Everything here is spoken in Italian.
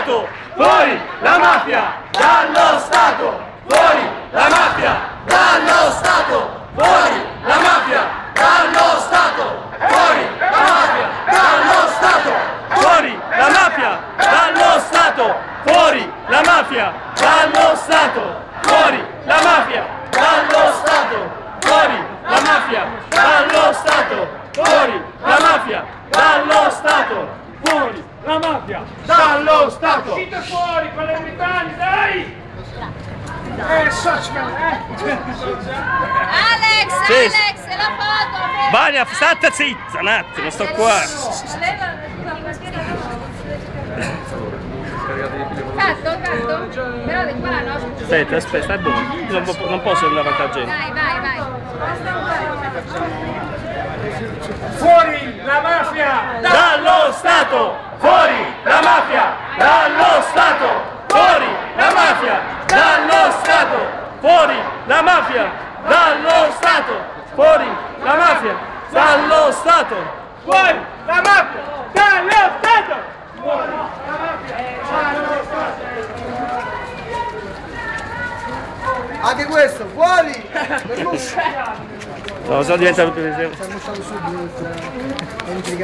Stato, fuori la mafia, dallo Stato, fuori la mafia, dallo Stato, fuori la mafia, dallo Stato, fuori la mafia, dallo Stato, fuori la mafia, dallo Stato, fuori la mafia, dallo Stato, fuori la mafia, dallo Stato, fuori la mafia, dallo Stato, fuori la mafia, dallo Stato, fuori la mafia, dallo Stato. Uscite fuori con le britanniche, dai! Social, Alex, Sì. Alex, e la foto! Vania, state zitta un attimo, sto qua. Catto? Però di qua no? Aspetta, stai buono. Non posso andare avanti a gente. Vai. fuori la mafia! Dallo Stato, fuori la mafia, dallo Stato, fuori la mafia, dallo Stato, fuori la mafia, dallo Stato, fuori la mafia, dallo Stato, Fuori la mafia! Dallo Stato! Fuori la mafia! Dallo Stato! Anche questo, fuori! no, so diventa... Siamo stati subito.